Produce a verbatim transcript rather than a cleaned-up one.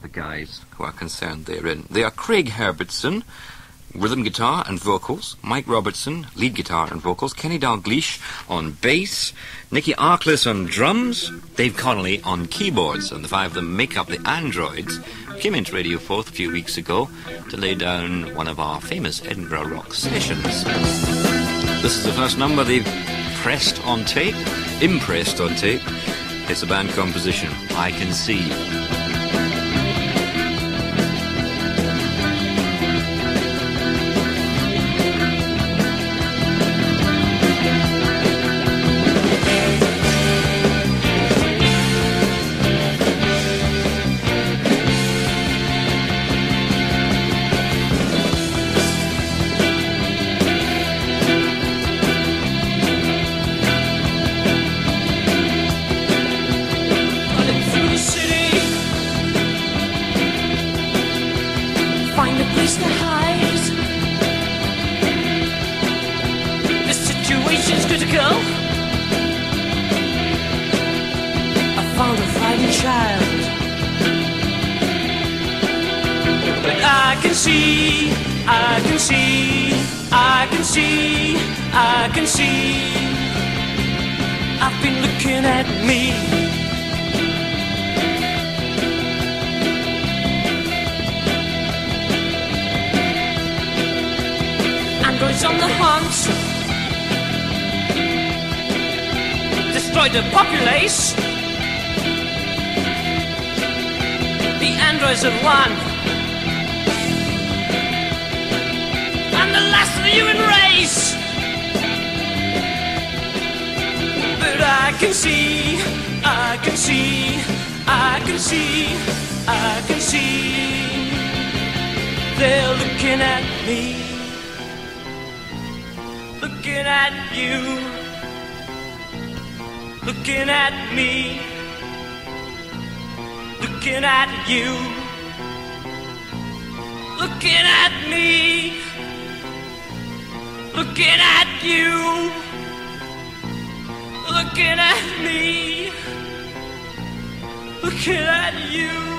the guys who are concerned therein. They are Craig Herbertson, rhythm guitar and vocals, Mike Robertson, lead guitar and vocals, Kenneth Dalgleish on bass, Nicky Arkless on drums, Dave Connelly on keyboards, and the five of them make up the Androids, who came into Radio four a few weeks ago to lay down one of our famous Edinburgh rock sessions. This is the first number they've pressed on tape, impressed on tape. It's a band composition, I Can See. I can see, I've been looking at me. Androids on the hunt, destroy the populace. The androids have won, and the last of the human race. I can see, I can see, I can see, I can see. They're looking at me, looking at you, looking at me, looking at you, looking at me, looking at you. Looking at me, looking at you.